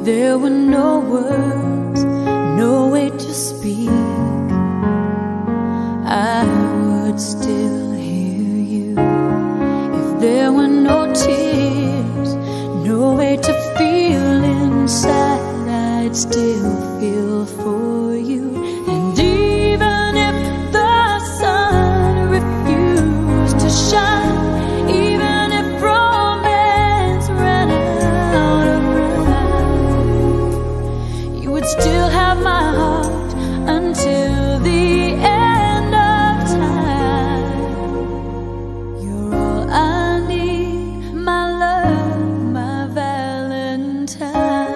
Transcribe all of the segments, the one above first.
there were no words, no way to speak, I would still hear you. If there were no tears, no way to feel inside, I'd still feel for you. And even if the sun refused to shine, even if romance ran out of rhyme, you would still have my heart until the end of time. You're all I need, my love, my Valentine.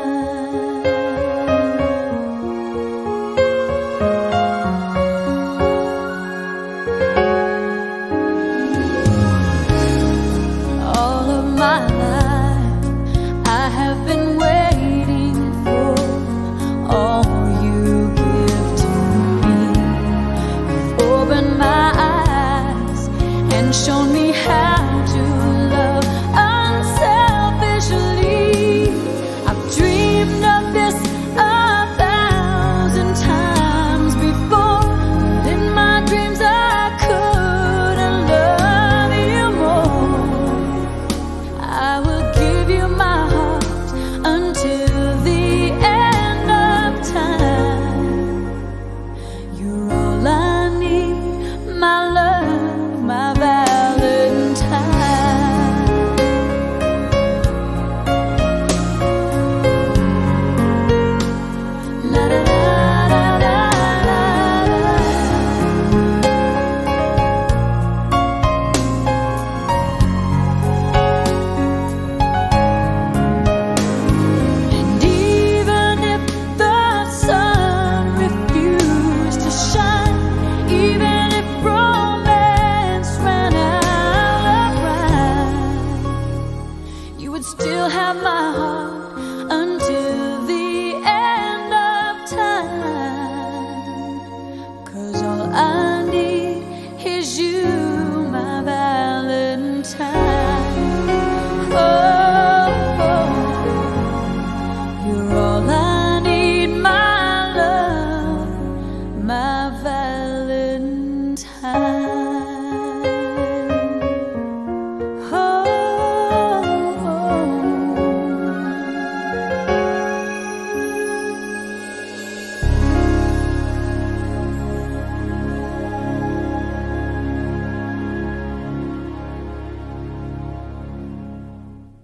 All of my life I have been waiting for all you give to me. You've opened my eyes and shown me how to love unselfishly. I've dreamed of this 1,000 times before, but in my dreams I couldn't love you more. I will give you my heart until the end of time. You're all I need, my love, my Valentine. La da da da da da. And even if the sun refused to shine, even if romance ran out of rhyme, you would still have my heart until the end of time. 'Cause all I need is you, my Valentine. Oh, you're all I need, my love, my Valentine. Oh,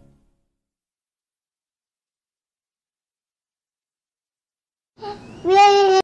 We are